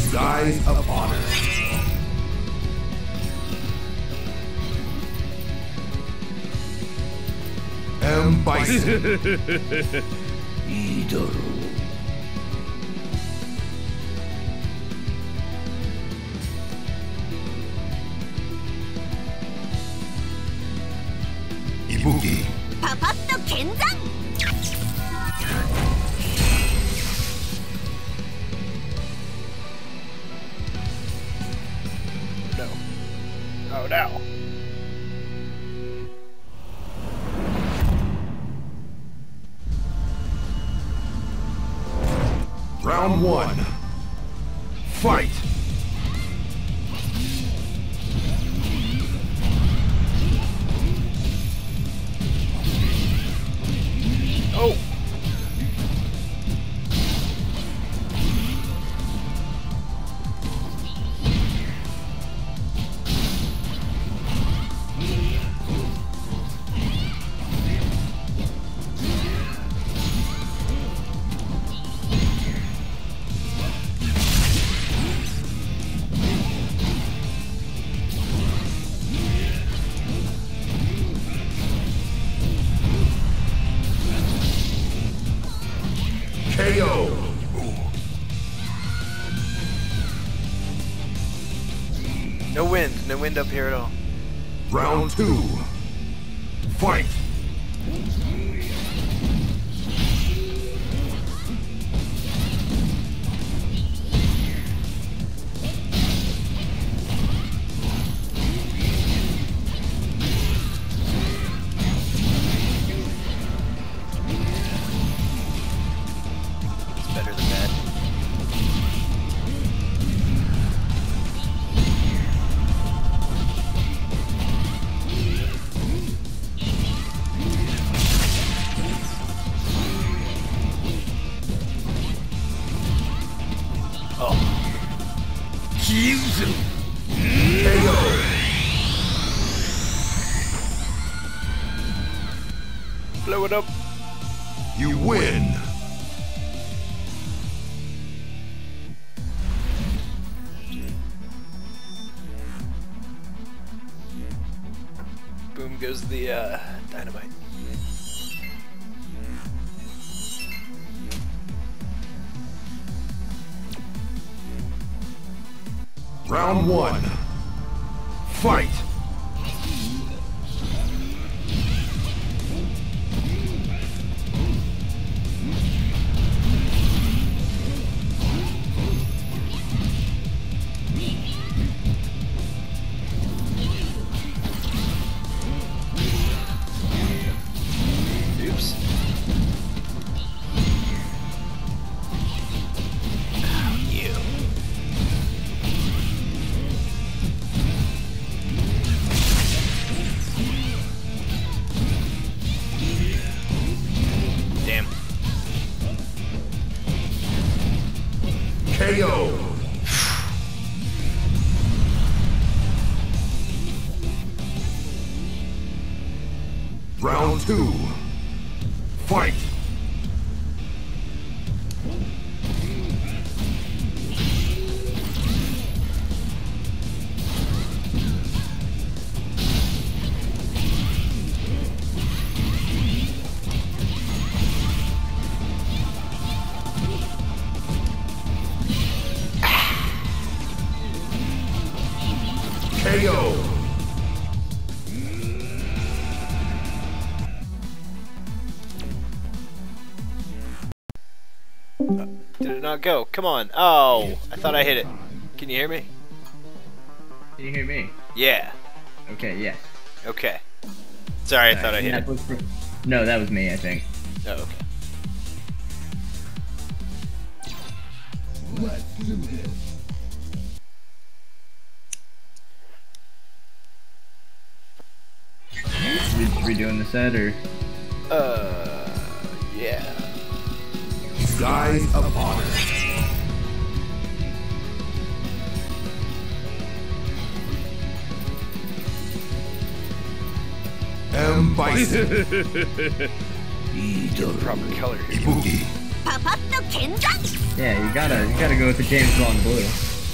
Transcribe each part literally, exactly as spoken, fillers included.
Skies of Honor. M. Bison. Idaru. Ibuki. Papatto Kenzan. No. Oh no. Round one. Fight! Oh! K O. No wind. No wind up here at all. Round two. Fight! It's better than that. Oh. K O. Blow it up. You win! Boom goes the uh, dynamite. Round one. Fight! Oops. You. Damn. K O. Round two. Fight! K O. Did it not go? Come on. Oh, I thought I hit it. Can you hear me? Can you hear me? Yeah. Okay, yes. Okay. Sorry, I Alright, thought I hit that it. was for- No, that was me, I think. Oh, okay. Let's do this. Re redoing the set, or? Uh, yeah. Skies of Honor. M. Bison. Idaru. Proper color here. Ibuki. Papatto Kenzan. Yeah, you gotta, you gotta go with the James Bond blue.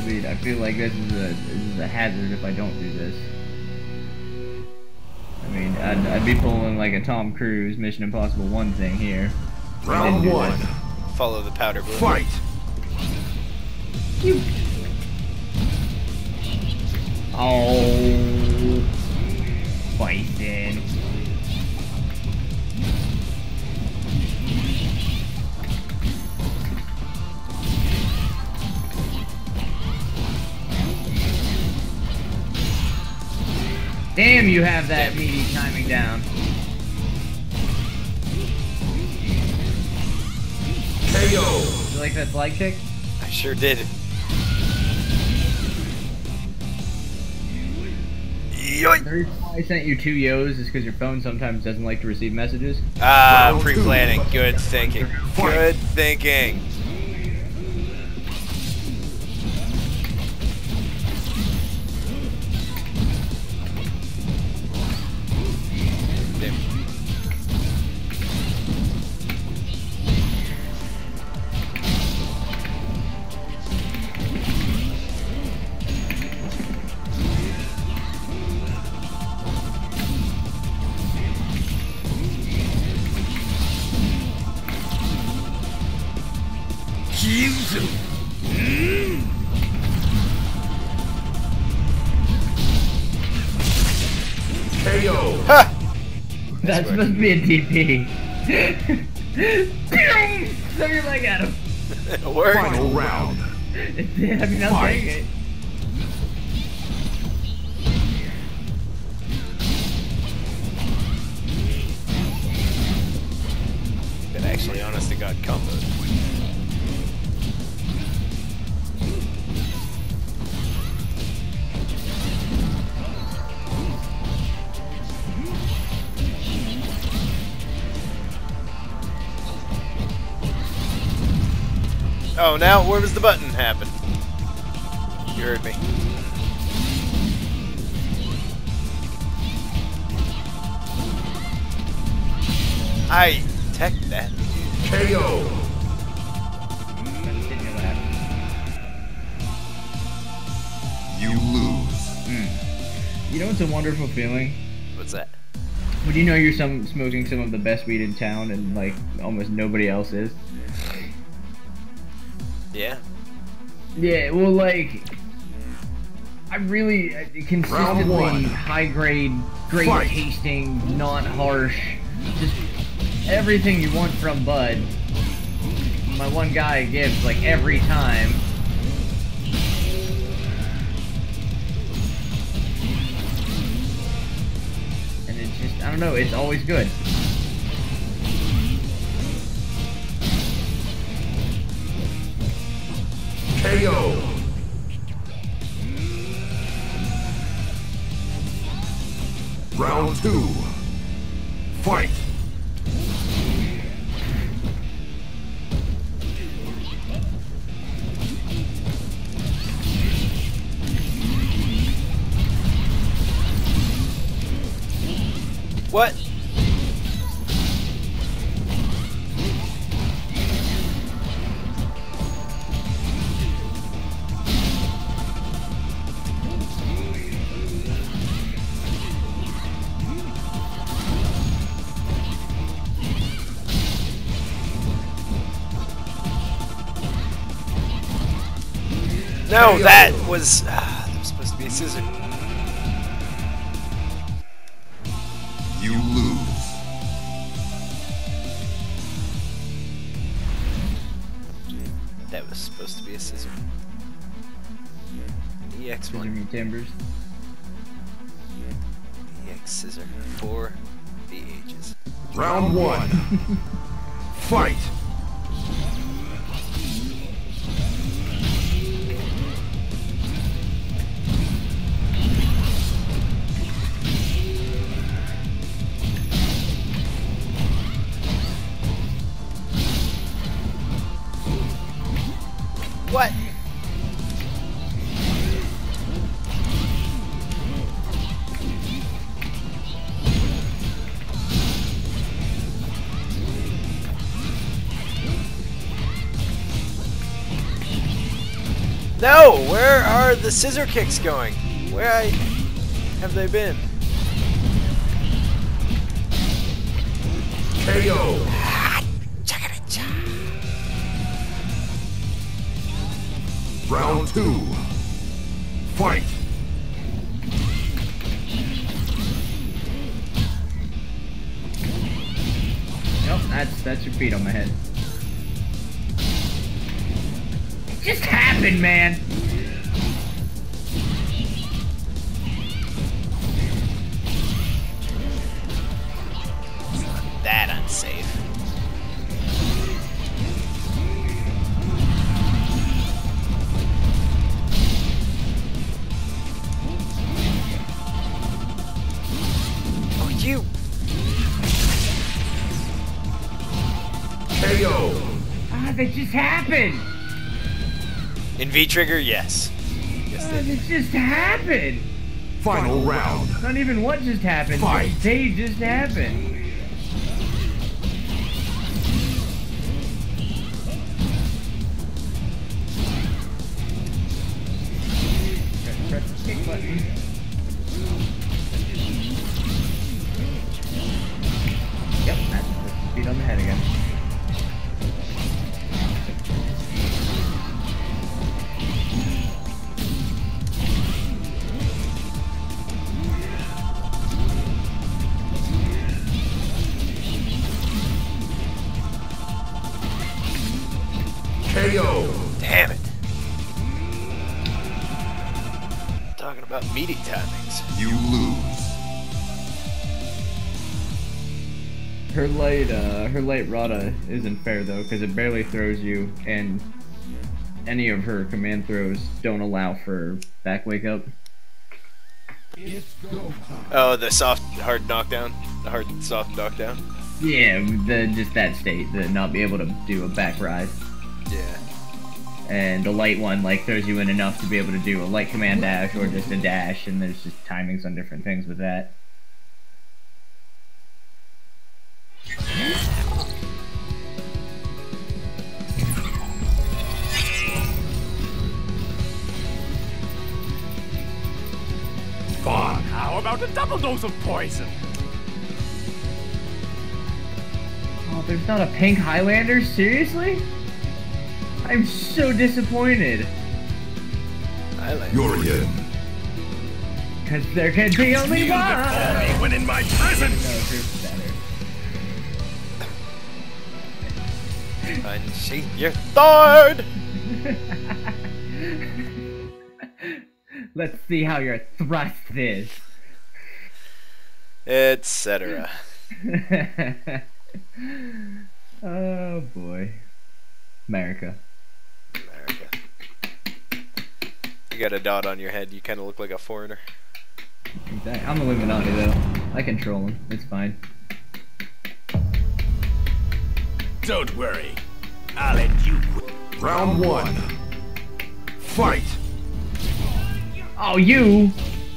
I mean, I feel like this is a this is a hazard if I don't do this. I mean, I'd, I'd be pulling like a Tom Cruise Mission Impossible one thing here. I didn't Round do one. this. Follow the powder blue. Fight. You. Oh, Bison. Damn, you have that meaty timing down. K O. You like that flag kick? I sure did. Yoink! The reason why I sent you two yos is because your phone sometimes doesn't like to receive messages. Ah, pre-planning. Good thinking. Good thinking. Damn. K O. Ha! That's supposed to be a D P. Throw your leg at him. It worked. Final round. It did. I mean, I'll Fight. take it. That actually, honest to God, comboed. Oh, now where does the button happen? You heard me. I tech that. K O. Let's get in your lap. You lose. You know what's a wonderful feeling? What's that? When you know you're some smoking some of the best weed in town and like almost nobody else is. Yeah. Yeah, well, like I really uh, consistently one. high grade, great Fight. tasting, not harsh, just everything you want from bud. My one guy gives like every time. And it's just, I don't know, it's always good. K O. Round two. Fight. What? No, that was ah, that was supposed to be a scissor. You lose. That was supposed to be a scissor. E X Scissor one. me timbers. E X scissor for the ages. Round one. Fight. What? No! Where are the scissor kicks going? Where I... have they been? K O. Round two. Fight. Nope, that's that's your feet on my head. It just happened, man. That unsafe. Oh, you! K O. Ah, that just happened. In V-Trigger, yes. Yes, Ah, they that just happened. Final round. Not even what just happened. Fight. They just happened. Press, press the kick button. Yep, that's the feet on the head again. K O. Damn it. Talking about meaty timings. You lose. Her light, uh, her light Rada isn't fair though, because it barely throws you, and any of her command throws don't allow for back wake up. Oh, the soft, hard knockdown? The hard, soft knockdown? Yeah, the just that state, the not be able to do a back rise. Yeah. And the light one like throws you in enough to be able to do a light command dash or just a dash, and there's just timings on different things with that. Fun. How about a double dose of poison? Oh, there's not a pink Highlander? Seriously? I'm so disappointed. I like You're in. Because there can be only Kneel one! before me when in my presence! No, Droop's better. unsheath your sword! Let's see how your thrust is. Etc. Oh boy. America. America. You got a dot on your head, you kind of look like a foreigner. Exactly. I'm Illuminati though. I control him. It's fine. Don't worry. I'll let you quit. Round one. Fight. Oh, you!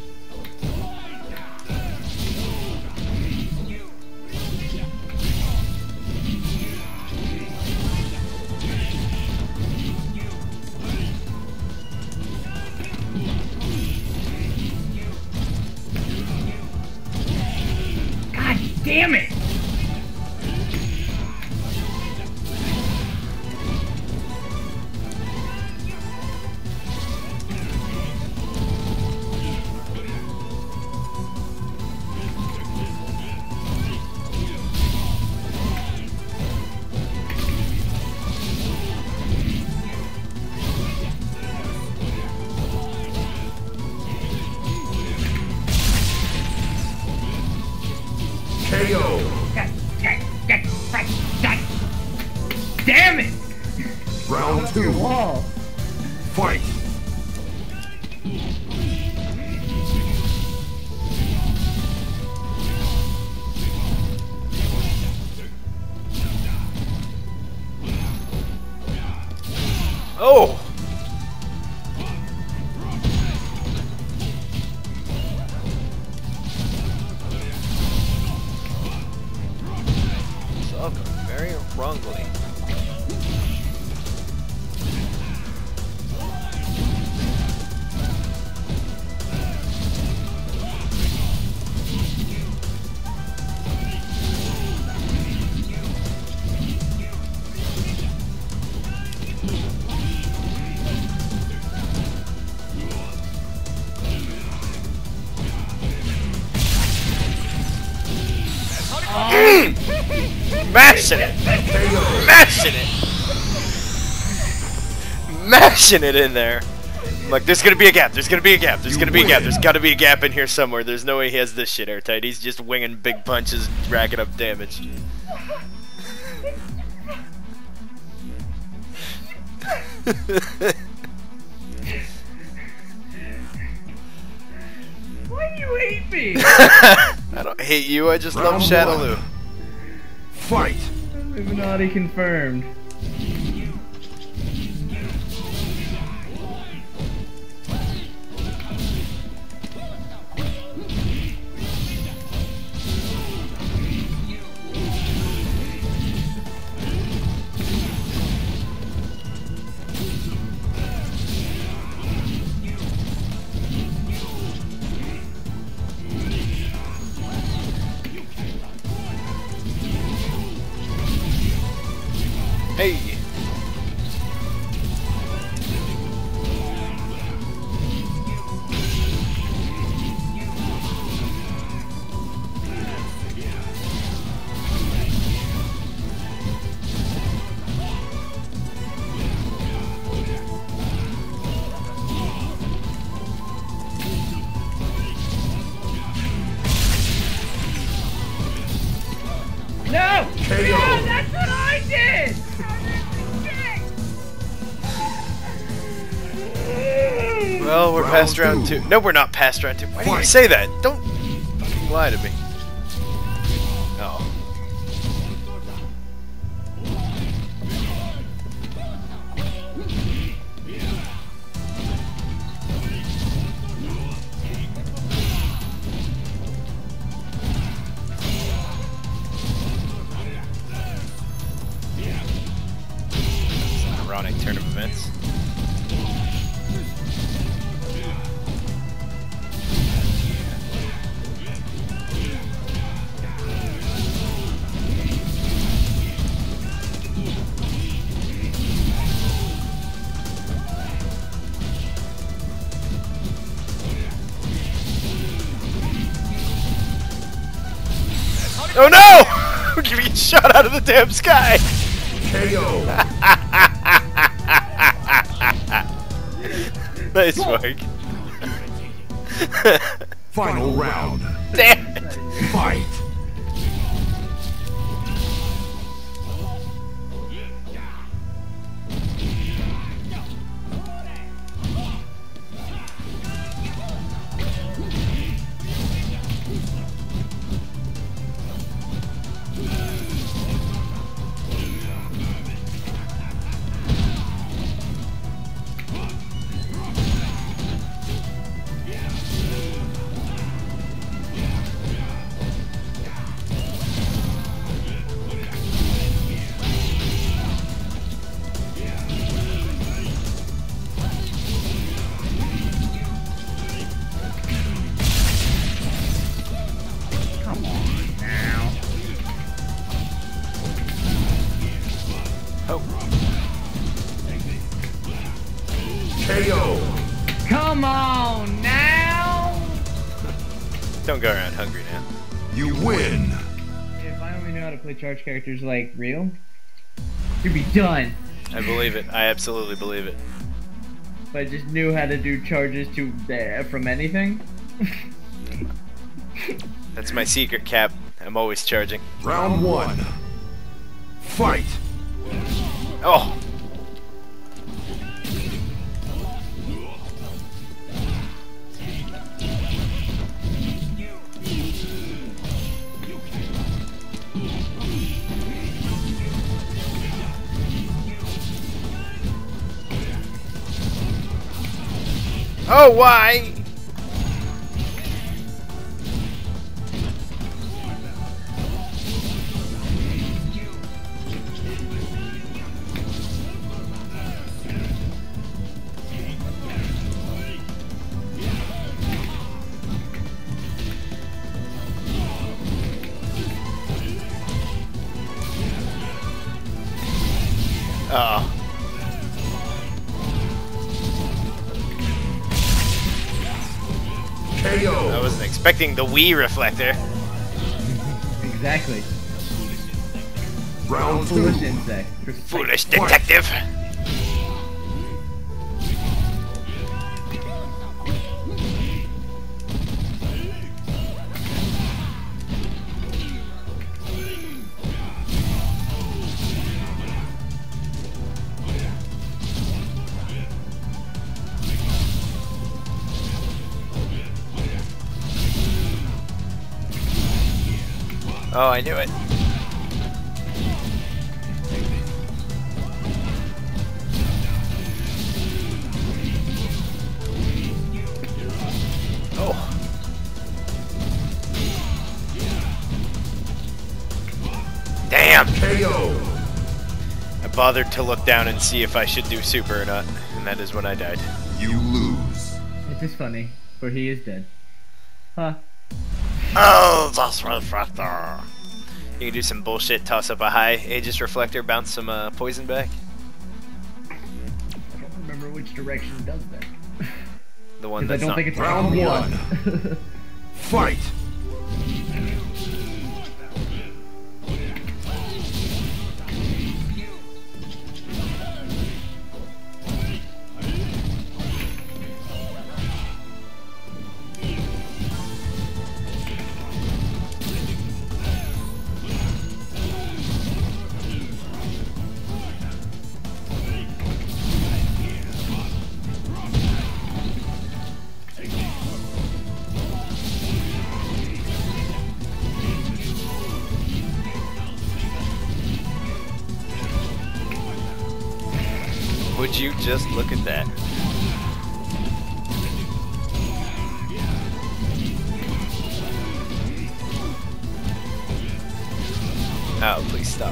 God damn it! K O. God, God, God, God, God. Damn it! Round two. Wall. Fight. Oh! It's all going very wrongly. Mashing it! K O. Mashing it! Mashing it in there! I'm like, there's gonna be a gap, there's gonna be a gap, there's You gonna be a gap, win. there's gotta be a gap in here somewhere. There's no way he has this shit airtight. He's just winging big punches, racking up damage. Why do you hate me? I don't hate you, I just love Round Shadaloo. one. Fight. Illuminati confirmed. Hey! No! K O. No, that's what I did! Well, we're Round past round two. two. No, we're not past round two. Why do you Fight. say that? Don't fucking lie to me. Oh. Ironic turn of events. Oh no! We're gonna get shot out of the damn sky! K O. Nice work. Final round. Damn it! Fight. Come on now. Oh. K O. Come on now! Don't go around hungry now. You win. If I only knew how to play charge characters like real, you'd be done. I believe it. I absolutely believe it. If I just knew how to do charges to uh, from anything. That's my secret, Cap. I'm always charging. Round one. Fight. Oh! Oh, why? Oh. K I O. wasn't expecting the Wii reflector. Exactly. Round Foolish two. insect. Precise. Foolish detective. Oh, I knew it. Oh. Damn! K O. I bothered to look down and see if I should do super or not, and that is when I died. You lose. It is funny, for he is dead. Huh. Oh, that's reflector. You can do some bullshit, toss up a high Aegis reflector, bounce some uh, poison back. I don't remember which direction does that. The one 'Cause I that's don't not. think it's Round round one. Fight. Would you just look at that? Oh, please stop.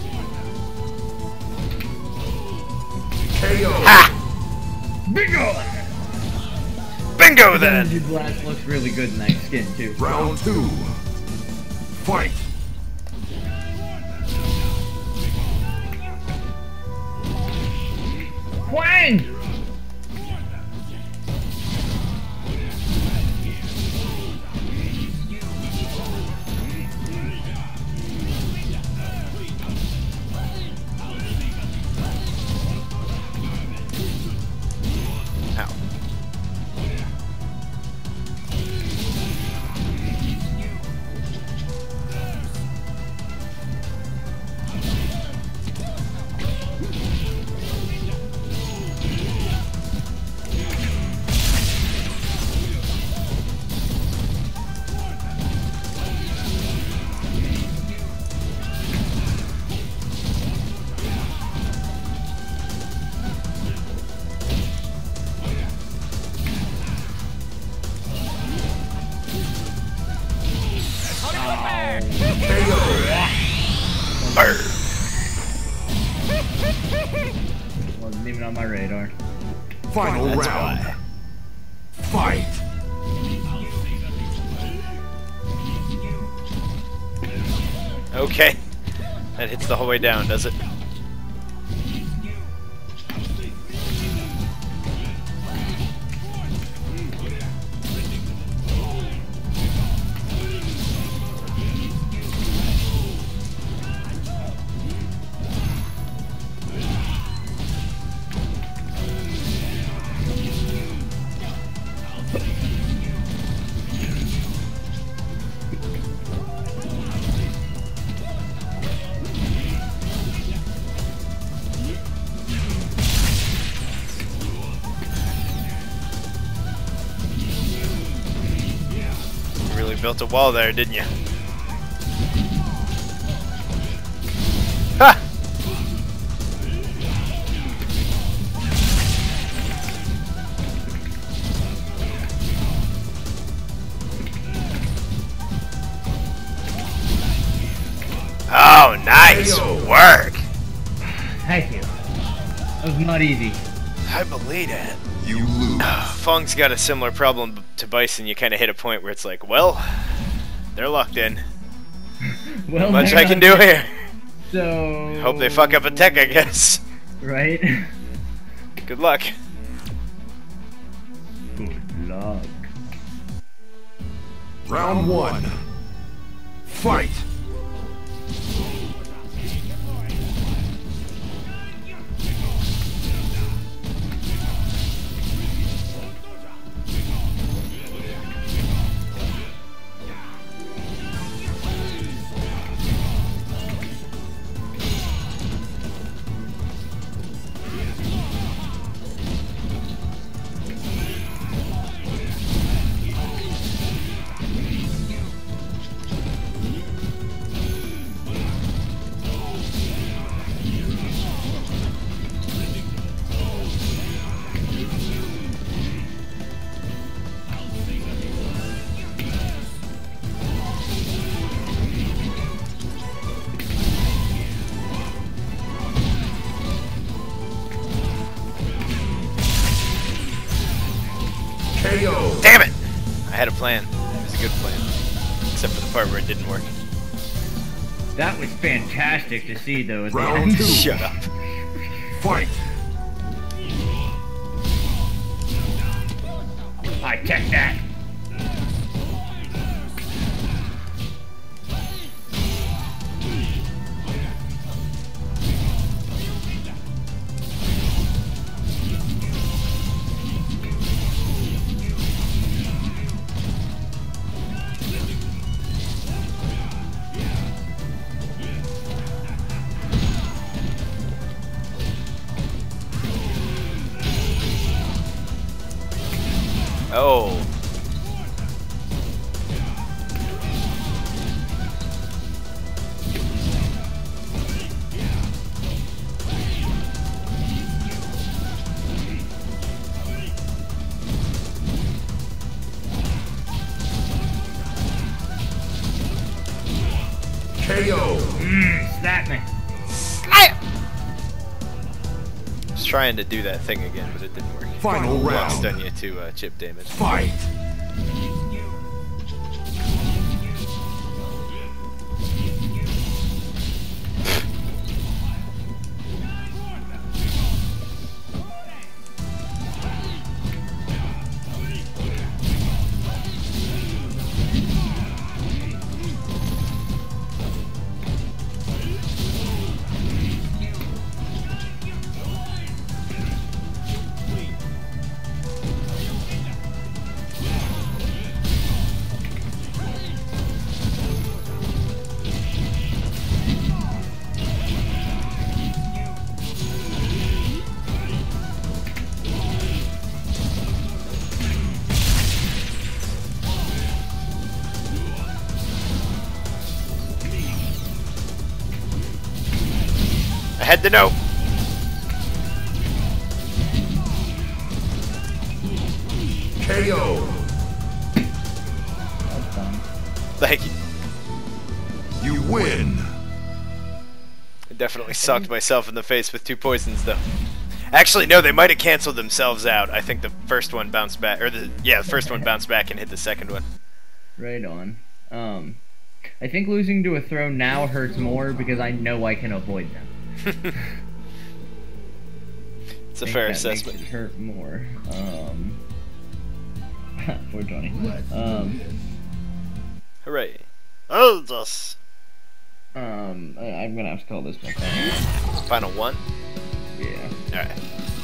K O. Ha! Bingo! Bingo then! Energy blast looks really good in that skin too. Round two. Fight. Wang! Ow. K O. Burr. Wasn't even on my radar. Final That's round. why. Fight. Okay. That hits the whole way down, does it? You really built a wall there, didn't you? Ha! Oh, nice work! Thank you. That was not easy. I believe it. You lose. Fung's got a similar problem to Bison. You kind of hit a point where it's like, well, they're locked in. Well, Not much they're I can not do dead. here. So. Hope they fuck up a tech, I guess. Right? Good luck. Good luck. Round one. Fight. I had a plan. It was a good plan. Except for the part where it didn't work. That was fantastic to see, though. At the Round end. two. Shut up. Fight. I check that. Oh. K O. Mmm, slap me. Was trying to do that thing again, but it didn't work. Final Block round. stun you to uh, chip damage. Fight. I had to know. K O. That's fun. Thank you. You win. I definitely sucked myself in the face with two poisons, though. Actually, no, they might have canceled themselves out. I think the first one bounced back, or the yeah, the first one bounced back and hit the second one. Right on. Um, I think losing to a throw now hurts more because I know I can avoid them. It's a I think fair that assessment. Makes it hurt more. Um, four twenty. Um, Hooray! Oh, this um, I, I'm gonna have to call this my final. final one. Yeah. All right,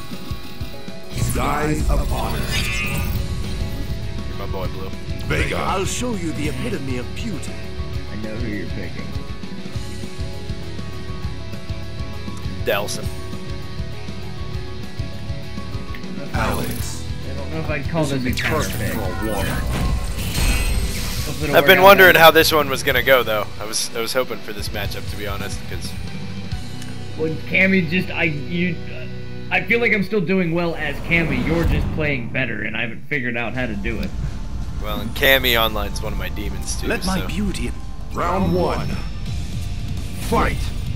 Skies of Honor. you're my boy, Blue. Vega. I'll show you the epitome of beauty. I know who you're picking. Delson. Alex. I don't know if I'd call this a counter pick. Hope it'll I've work been out wondering better. how this one was gonna go, though. I was I was hoping for this matchup, to be honest, because When Cammy just I you, I feel like I'm still doing well as Cammy. You're just playing better, and I haven't figured out how to do it. well, and Cammy Online's one of my demons too. Let my so. beauty. Round one. Fight.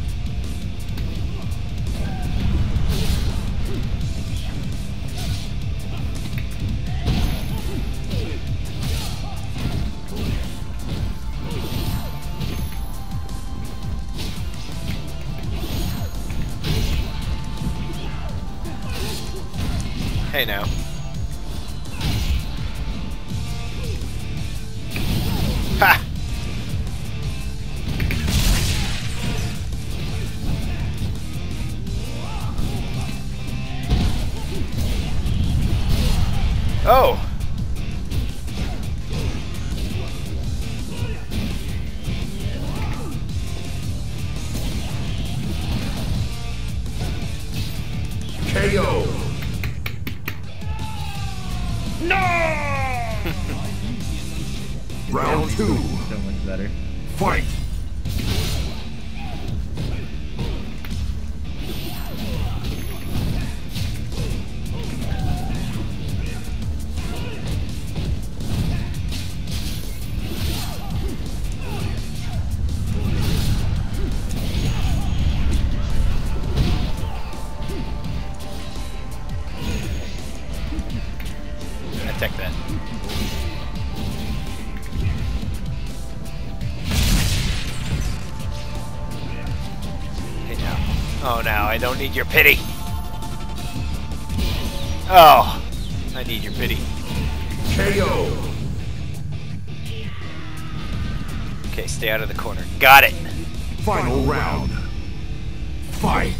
Hey now. Ha! Oh! K O. Round two. So much better. Fight. I take that. Oh, now I don't need your pity. Oh, I need your pity. K O. Okay, stay out of the corner. Got it. Final round. Fight.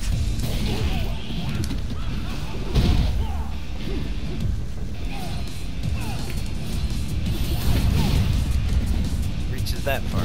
Reaches that far.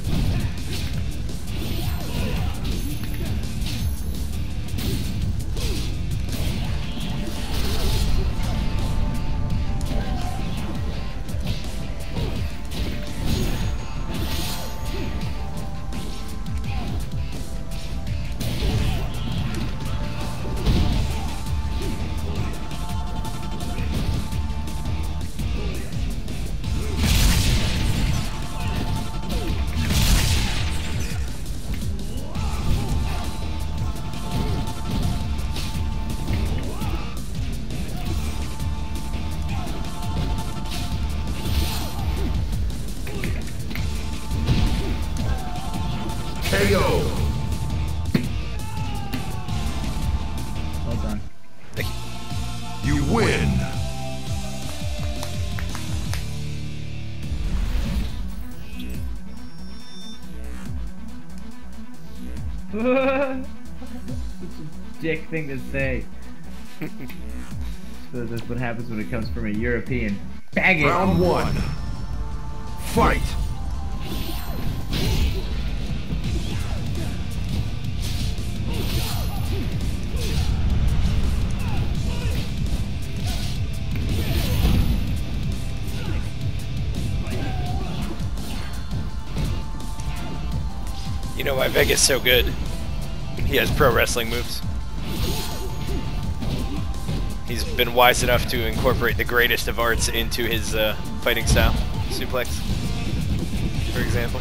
K O. Well done. You win. Such a dick thing to say. So that's what happens when it comes from a European. Bag it! Round one. Fight. You know why Vega's so good? He has pro wrestling moves. He's been wise enough to incorporate the greatest of arts into his uh, fighting style. Suplex, for example.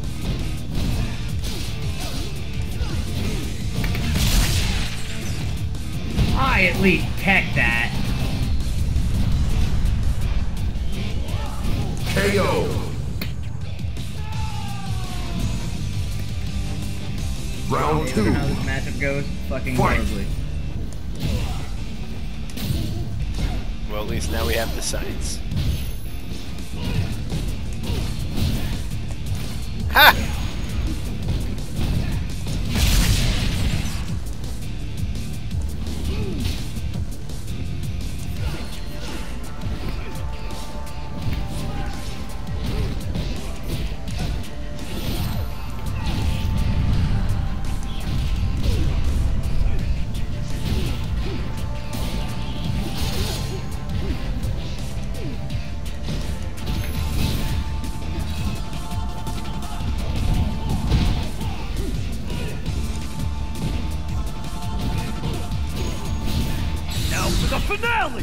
I at least tech that. K O. Round You know two. how this matchup goes? Fucking Fight. horribly. Well, at least now we have the science. Ha! Now for the finale!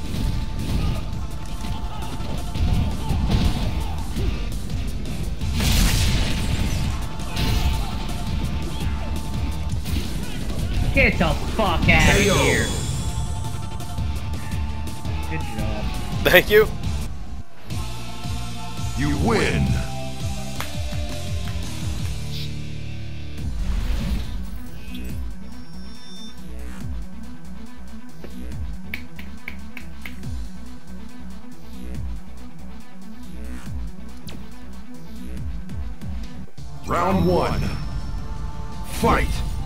Get the fuck out of K O. here. Good job. Thank you. You win. Round one. Fight.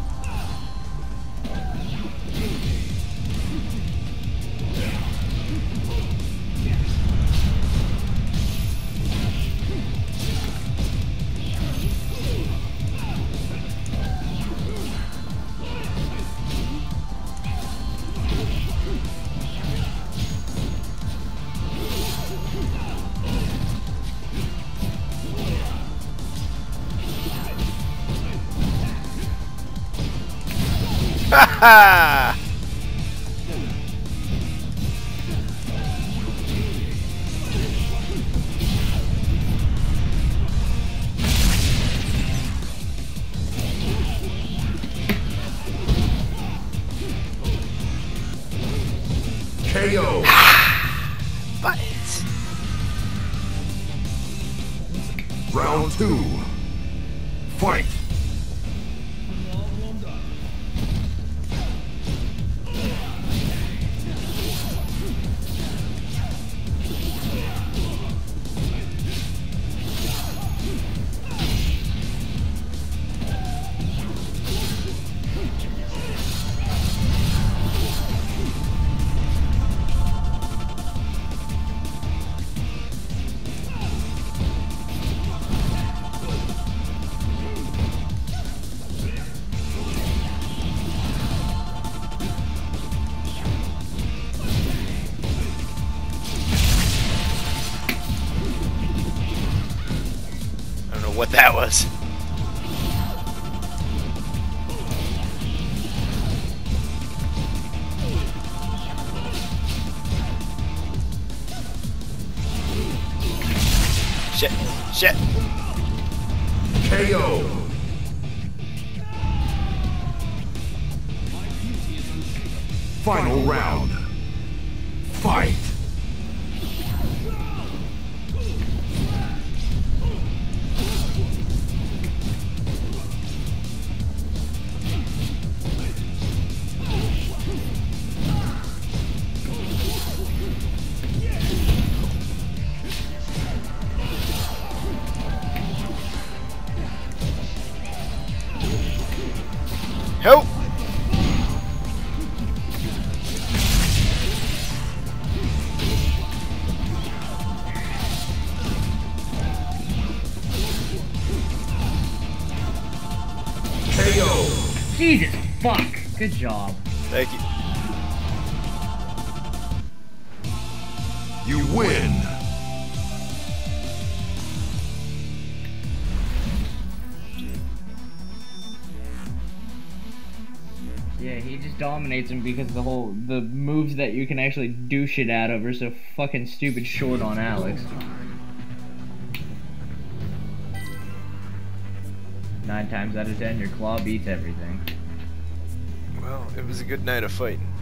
Ha ha! K O. Buttons. Round two. Fight. what that was. Shit. Shit. K O. Final round. Fight. Help! K O. Jesus fuck! Good job. Thank you. You win. Yeah, he just dominates him because the whole the moves that you can actually do shit out of are so fucking stupid short on Alex. Nine times out of ten, your claw beats everything. Well, it was a good night of fighting.